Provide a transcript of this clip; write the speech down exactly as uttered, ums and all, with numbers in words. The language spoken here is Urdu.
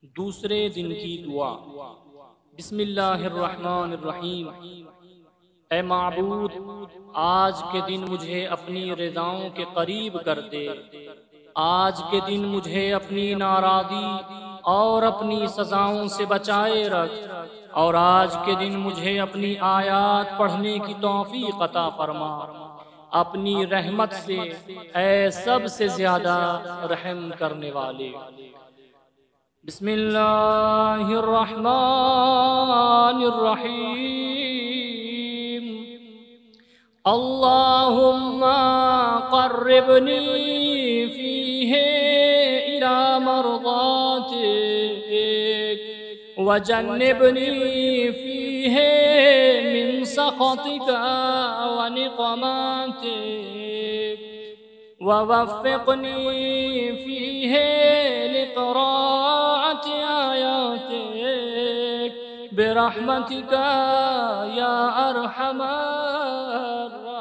دوسرے دن کی دعا۔ بسم اللہ الرحمن الرحیم۔ اے معبود، آج کے دن مجھے اپنی رضاؤں کے قریب کر دے۔ آج کے دن مجھے اپنی ناراضی اور اپنی سزاؤں سے بچائے رکھ، اور آج کے دن مجھے اپنی آیات پڑھنے کی توفیق عطا فرما، اپنی رحمت سے اے سب سے زیادہ رحم کرنے والے۔ بسم اللہ الرحمن الرحیم۔ اللہم قربنی فیہ الی مرضاتک وجنبنی فیہ من سخطک ونقماتک ووفقنی فیہ لقراءة آیاتک برحمتک یا ارحم الراحمین۔